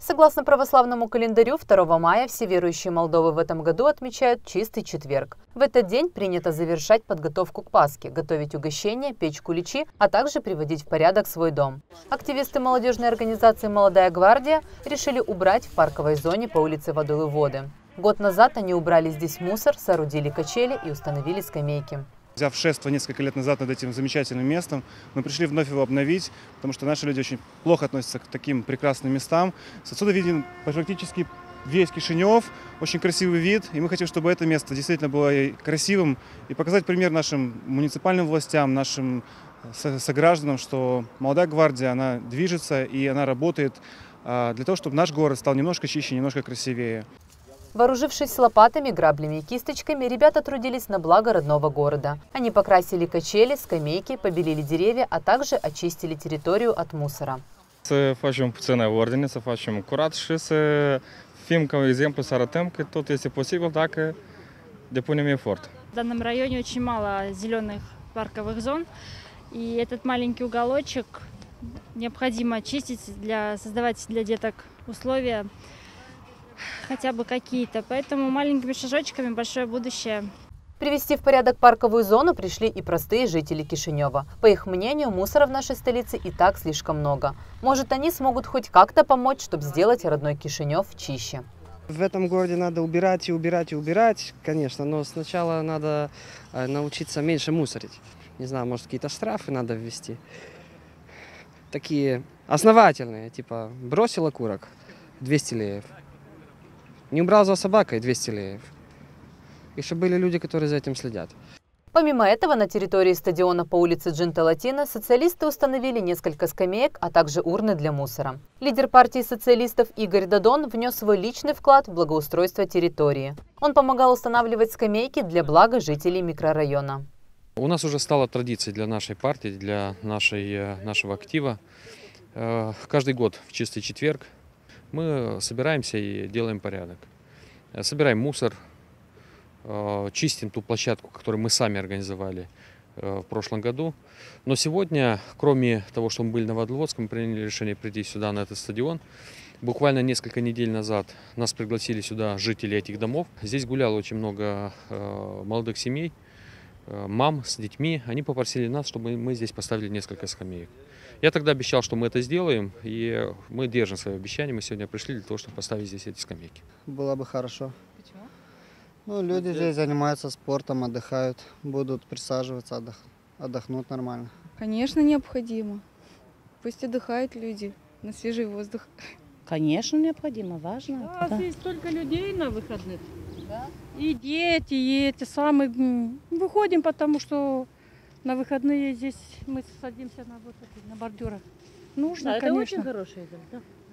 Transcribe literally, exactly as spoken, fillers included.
Согласно православному календарю, второго мая все верующие Молдовы в этом году отмечают Чистый четверг. В этот день принято завершать подготовку к Пасхе, готовить угощения, печь куличи, а также приводить в порядок свой дом. Активисты молодежной организации «Молодая гвардия» решили убрать в парковой зоне по улице Водолы-Воды. Год назад они убрали здесь мусор, соорудили качели и установили скамейки. Взяв шефство несколько лет назад над этим замечательным местом, мы пришли вновь его обновить, потому что наши люди очень плохо относятся к таким прекрасным местам. Отсюда виден практически весь Кишинев, очень красивый вид, и мы хотим, чтобы это место действительно было красивым и показать пример нашим муниципальным властям, нашим согражданам, что «Молодая гвардия», она движется и она работает для того, чтобы наш город стал немножко чище, немножко красивее. Вооружившись лопатами, граблями и кисточками, ребята трудились на благо родного города. Они покрасили качели, скамейки, побелили деревья, а также очистили территорию от мусора. Să facem puțină ordine, să facem curat și să fim ca exemplu, să arătăm că tot este posibil dacă depunem efort. В данном районе очень мало зеленых парковых зон, и этот маленький уголочек необходимо очистить, для, создавать для деток условия хотя бы какие-то. Поэтому маленькими шажочками большое будущее. Привести в порядок парковую зону пришли и простые жители Кишинева. По их мнению, мусора в нашей столице и так слишком много. Может, они смогут хоть как-то помочь, чтобы сделать родной Кишинев чище. В этом городе надо убирать и убирать и убирать, конечно, но сначала надо научиться меньше мусорить. Не знаю, может, какие-то штрафы надо ввести. Такие основательные, типа бросил окурок – двести леев. Не убрал за собакой – двести леев. И чтобы были люди, которые за этим следят. Помимо этого, на территории стадиона по улице Джинта-Латина социалисты установили несколько скамеек, а также урны для мусора. Лидер партии социалистов Игорь Додон внес свой личный вклад в благоустройство территории. Он помогал устанавливать скамейки для блага жителей микрорайона. У нас уже стало традицией для нашей партии, для нашей, нашего актива. Каждый год в Чистый четверг мы собираемся и делаем порядок. Собираем мусор, чистим ту площадку, которую мы сами организовали в прошлом году. Но сегодня, кроме того, что мы были на Водолодском, мы приняли решение прийти сюда, на этот стадион. Буквально несколько недель назад нас пригласили сюда жители этих домов. Здесь гуляло очень много молодых семей, мам с детьми. Они попросили нас, чтобы мы здесь поставили несколько скамеек. Я тогда обещал, что мы это сделаем, и мы держим свое обещание. Мы сегодня пришли для того, чтобы поставить здесь эти скамейки. Было бы хорошо. Почему? Ну, люди здесь занимаются спортом, отдыхают, будут присаживаться, отдох... отдохнут нормально. Конечно, необходимо. Пусть отдыхают люди на свежий воздух. Конечно, необходимо, важно. Да, да. Здесь столько людей на выходных. Да? И дети, и эти самые. Выходим, потому что на выходные здесь мы садимся на, вот, на бордюрах. Нужно, Да, это конечно. очень хорошая идея. Да.